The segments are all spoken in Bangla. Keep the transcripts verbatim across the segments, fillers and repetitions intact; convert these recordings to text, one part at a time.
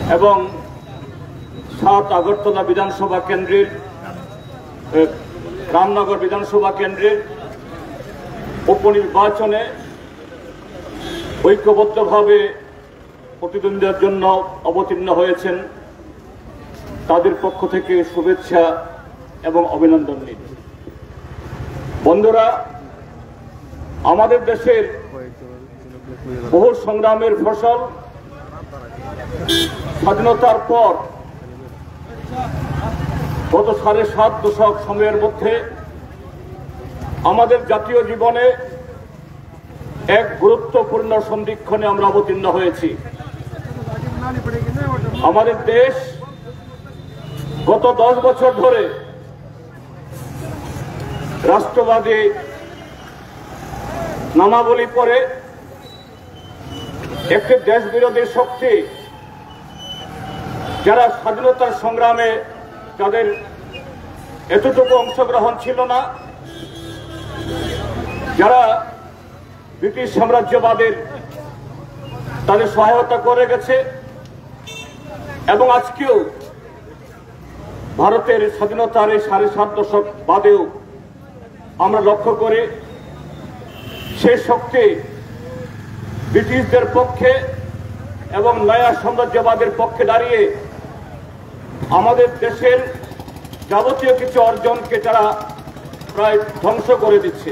এবং সাত আগরতলা বিধানসভা কেন্দ্রের রামনগর বিধানসভা কেন্দ্রের উপনির্বাচনে ঐক্যবদ্ধভাবে প্রতিদ্বন্দ্বিতার জন্য অবতীর্ণ হয়েছেন তাদের পক্ষ থেকে শুভেচ্ছা এবং অভিনন্দন নিন। বন্ধুরা, আমাদের দেশের বহু সংগ্রামের ফসল স্বাধীনতার পর গত সাড়ে সাত দশক সময়ের মধ্যে আমাদের জাতীয় জীবনে এক গুরুত্বপূর্ণ সন্ধিক্ষণে আমরা অবতীর্ণ হয়েছি। আমাদের দেশ গত দশ বছর ধরে রাষ্ট্রবাদী নামাবলী পরে একটি দেশ বিরোধী শক্তি, যারা স্বাধীনতার সংগ্রামে যাদের এতটুকু অংশগ্রহণ ছিল না, যারা ব্রিটিশ সাম্রাজ্যবাদের তাদের সহায়তা করে গেছে এবং আজকেও ভারতের স্বাধীনতার এই সাড়ে সাত দশক বাদেও আমরা লক্ষ্য করি সেই শক্তি ব্রিটিশদের পক্ষে এবং নয়া সাম্রাজ্যবাদের পক্ষে দাঁড়িয়ে আমাদের দেশের যাবতীয় কিছু অর্জনকে তারা প্রায় ধ্বংস করে দিচ্ছে।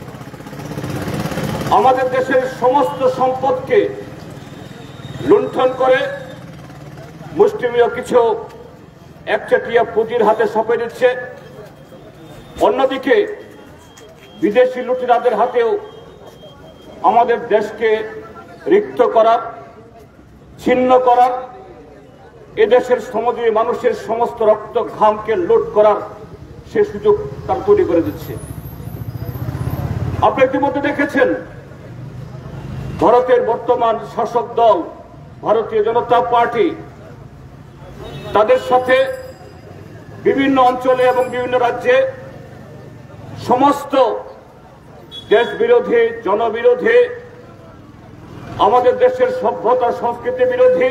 আমাদের দেশের সমস্ত সম্পদকে লুণ্ঠন করে মুষ্টিমেয় কিছু একচেটিয়া পুঁজির হাতে সঁপে দিচ্ছে। অন্যদিকে বিদেশি লুটেরাদের হাতেও আমাদের দেশকে রিক্ত করার, ছিন্ন করার, এদেশের শ্রমজীবী মানুষের সমস্ত রক্ত ঘামকে লুট করার সে সুযোগ তার তৈরি করে দিচ্ছে। আপনি ইতিমধ্যে দেখেছেন ভারতের বর্তমান শাসক দল ভারতীয় জনতা পার্টি তাদের সাথে বিভিন্ন অঞ্চলে এবং বিভিন্ন রাজ্যে সমস্ত দেশ বিরোধী, জনবিরোধী, আমাদের দেশের সভ্যতা সংস্কৃতি বিরোধী,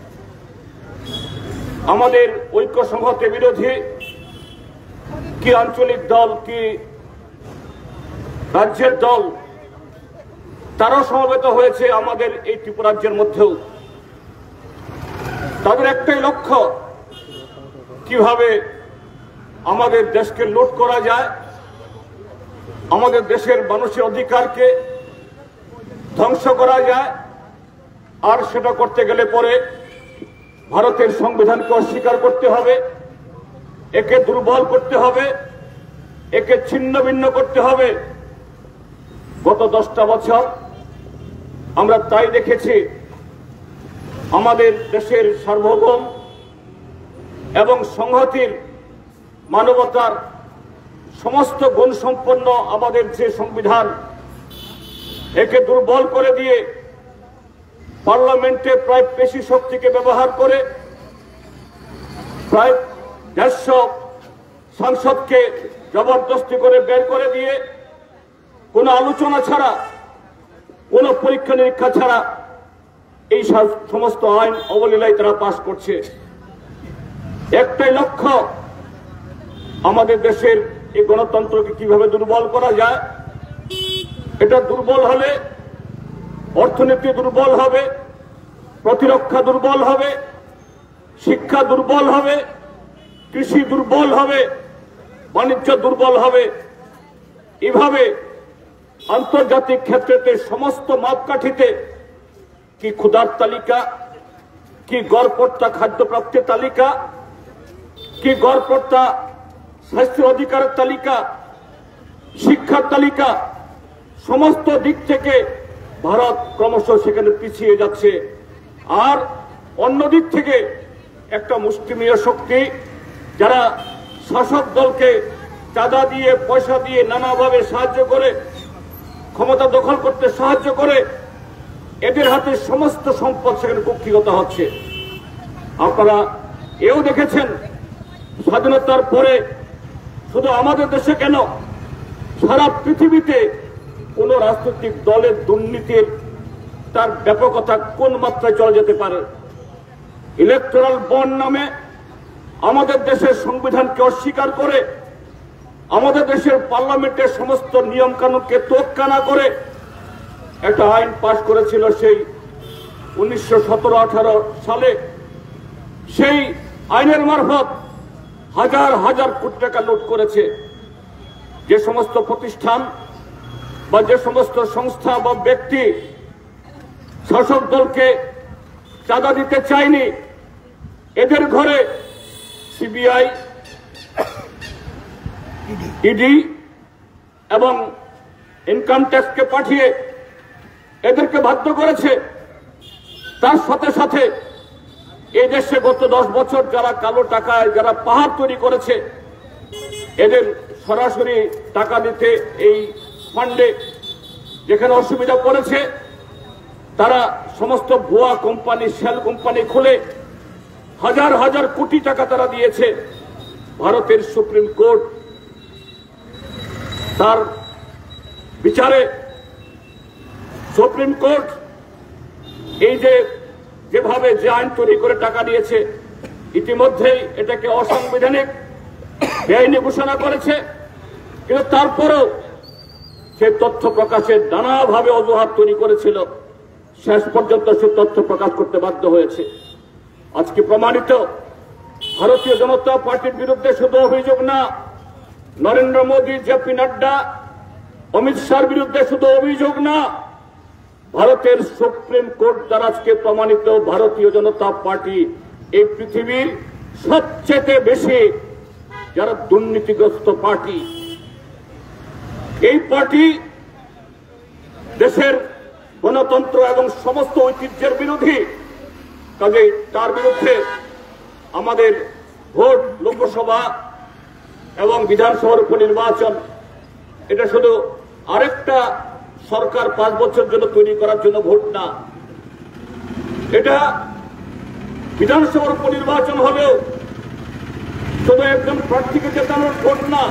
আমাদের ঐক্য সংহতি বিরোধী কি আঞ্চলিক দল, কি রাজ্যের দল, তারাও সমবেত হয়েছে আমাদের এই ত্রিপুরাজ্যের মধ্যেও। তাদের একটাই লক্ষ্য, কিভাবে আমাদের দেশকে লুট করা যায়, আমাদের দেশের মানুষের অধিকারকে ধ্বংস করা যায়। আর সেটা করতে গেলে পরে ভারতের সংবিধানকে অস্বীকার করতে হবে, একে দুর্বল করতে হবে, একে ছিন্ন ভিন্ন করতে হবে। গত দশটা বছর আমরা তাই দেখেছি। আমাদের দেশের সার্বভৌম এবং সংহতির, মানবতার সমস্ত গুণ সম্পন্ন আমাদের যে সংবিধান, একে দুর্বল করে দিয়ে পার্লামেন্টে প্রায় পেশি শক্তিকে ব্যবহার করে প্রায় দেড়শো সাংসদকে জবরদস্তি করে বের করে দিয়ে কোনো আলোচনা ছাড়া, কোনো পরীক্ষা নিরীক্ষা ছাড়া এই সমস্ত আইন অবলীলায় তারা পাশ করছে। একটাই লক্ষ্য, আমাদের দেশের এই গণতন্ত্রকে কিভাবে দুর্বল করা যায়। এটা দুর্বল হলে অর্থনীতি দুর্বল হবে, প্রতিরক্ষা দুর্বল হবে, শিক্ষা দুর্বল হবে, কৃষি দুর্বল হবে, বাণিজ্য দুর্বল হবে। এভাবে আন্তর্জাতিক ক্ষেত্রে সমস্ত মাপকাঠিতে, কি ক্ষুধার তালিকা, কি গড়পড়তা খাদ্যপ্রাপ্তির তালিকা, কি গড়পড়তা স্বাস্থ্য অধিকারের তালিকা, শিক্ষার তালিকা, সমস্ত দিক থেকে ভারত ক্রমশ সেখানে পিছিয়ে যাচ্ছে। আর অন্য দিক থেকে একটা মুষ্টিমেয় শক্তি, যারা শাসক দলকে চাঁদা দিয়ে, পয়সা দিয়ে, নানাভাবে সাহায্য করে, ক্ষমতা দখল করতে সাহায্য করে, এদের হাতে সমস্ত সম্পদ সেখানে কুক্ষিগত হচ্ছে। আপনারা এও দেখেছেন স্বাধীনতার পরে শুধু আমাদের দেশে কেন, সারা পৃথিবীতে কোন রাজনৈতিক দলের দুর্নীতির তার ব্যাপকতা কোন মাত্রায় চলে যেতে পারে। ইলেকটোরাল বন্ড নামে আমাদের দেশের সংবিধানকে অস্বীকার করে, আমাদের দেশের পার্লামেন্টের সমস্ত নিয়ম কানুনকে তোয়াক্কা না করে একটা আইন পাশ করেছিল সেই উনিশশো সতেরো আঠারো সালে। সেই আইনের মারফত হাজার হাজার কোটি টাকা লুট করেছে। যে সমস্ত প্রতিষ্ঠান বা যে সমস্ত সংস্থা বা ব্যক্তি শাসক দলকে চাঁদা দিতে চায়নি, এদের ঘরে সিবিআই, ইডি এবং ইনকাম ট্যাক্সকে পাঠিয়ে এদেরকে বাধ্য করেছে। তার সাথে সাথে এই দেশে গত দশ বছর যারা কালো টাকায় যারা পাহাড় তৈরি করেছে, এদের সরাসরি টাকা দিতে এই ফান্ডে যেখানে অসুবিধা পড়েছে, তারা সমস্ত ভুয়া কোম্পানি, শেল কোম্পানি খুলে হাজার হাজার কোটি টাকা তারা দিয়েছে। ভারতের সুপ্রিম কোর্ট তার বিচারে সুপ্রিম কোর্ট এই যে যেভাবে যে আইন তৈরি করে টাকা দিয়েছে, ইতিমধ্যেই এটাকে অসাংবিধানিক বেআইনি ঘোষণা করেছে। কিন্তু তারপরেও সে তথ্য প্রকাশের নানাভাবে অজুহাত তৈরি করেছিল, শেষ পর্যন্ত সে তথ্য প্রকাশ করতে বাধ্য হয়েছে। আজকে প্রমাণিত, ভারতীয় জনতা পার্টির বিরুদ্ধে শুধু অভিযোগ না, নরেন্দ্র মোদী, জেপি নাড্ডা, অমিত শাহর বিরুদ্ধে শুধু অভিযোগ না, ভারতের সুপ্রিম কোর্ট দ্বারা আজকে প্রমাণিত ভারতীয় জনতা পার্টি এই পৃথিবীর সবচেয়ে বেশি যারা দুর্নীতিগ্রস্ত পার্টি। এই পার্টি দেশের গণতন্ত্র এবং সমস্ত ঐতিহ্যের বিরোধী। কাজে তার বিরুদ্ধে আমাদের ভোট, লোকসভা এবং বিধানসভার উপনির্বাচন, এটা শুধু আরেকটা সরকার পাঁচ বছর জন্য তৈরি করার জন্য ভোট না, এটা বিধানসভার উপনির্বাচন হলেও শুধু একজন প্রার্থীকে জেতানোর ভোট না।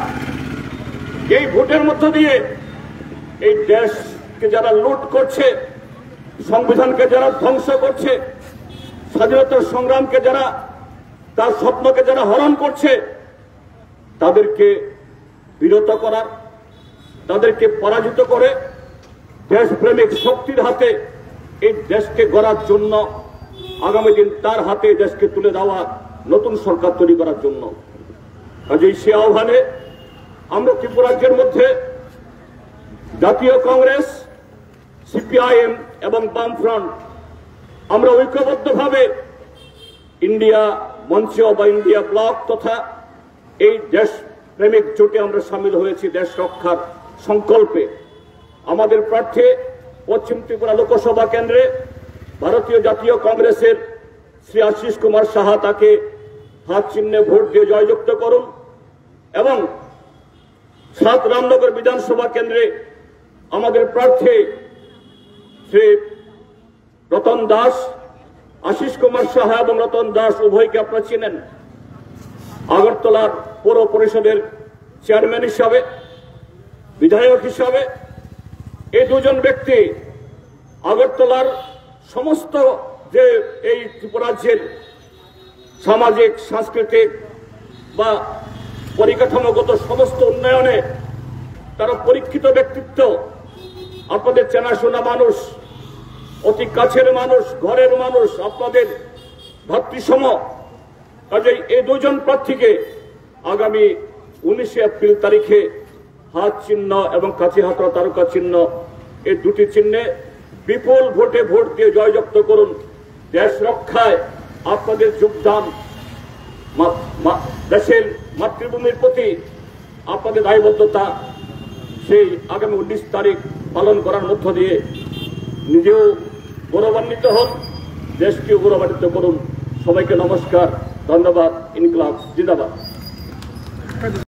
এই ভোটের মধ্য দিয়ে এই দেশকে যারা লুট করছে, সংবিধানকে যারা ধ্বংস করছে, স্বাধীনতার সংগ্রামকে যারা, তার স্বপ্নকে যারা হরণ করছে, তাদেরকে বিরত করার, তাদেরকে পরাজিত করে দেশপ্রেমিক শক্তির হাতে এই দেশকে গড়ার জন্য, আগামী দিন তার হাতে দেশকে তুলে দেওয়া, নতুন সরকার তৈরি করার জন্য। কাজেই সে আহ্বানে আমরা ত্রিপুরাজ্যের মধ্যে জাতীয় কংগ্রেস, সিপিআইএম এবং বামফ্রন্ট আমরা ঐক্যবদ্ধভাবে ইন্ডিয়া মঞ্চ বা ইন্ডিয়া ব্লক তথা এই দেশ প্রেমিক জোটে আমরা সামিল হয়েছি দেশ রক্ষার সংকল্পে। আমাদের প্রার্থী পশ্চিম ত্রিপুরা লোকসভা কেন্দ্রে ভারতীয় জাতীয় কংগ্রেসের শ্রী আশিস কুমার সাহা, তাকে হাত চিহ্নে ভোট দিয়ে জয়যুক্ত করুন। এবং সাত রামনগর বিধানসভা কেন্দ্রে আমাদের প্রার্থী শ্রী রতন দাস, আশিস কুমার সাহা এবং রতন দাস উভয়কে আপনারা চিনেন, আগরতলার পৌর পরিষদের চেয়ারম্যান হিসাবে, বিধায়ক হিসাবে। এই দুজন ব্যক্তি আগরতলার সমস্ত যে এই ত্রিপুরাজ্যের সামাজিক, সাংস্কৃতিক বা পরিকাঠামোগত সমস্ত উন্নয়নে তারা পরীক্ষিত ব্যক্তিত্ব, আপনাদের চেনাশোনা মানুষ, অতি কাছের মানুষ, ঘরের মানুষ, আপনাদের ভাতৃসম। কাজেই এই দুজন প্রার্থীকে আগামী উনিশে এপ্রিল তারিখে হাত চিহ্ন এবং কাছে হাতা তারকা চিহ্ন, এই দুটি চিহ্নে বিপুল ভোটে ভোট দিয়ে জয়যুক্ত করুন। দেশ রক্ষায় আপনাদের যোগদান, দেশের মাতৃভূমির প্রতি আপনাদের দায়বদ্ধতা, সেই আগামী উনিশ তারিখ পালন করার মধ্য দিয়ে নিজেও গৌরবান্বিত হন, দেশকেও গৌরবান্বিত করুন। সবাইকে নমস্কার, ধন্যবাদ। ইনকলাব জিন্দাবাদ।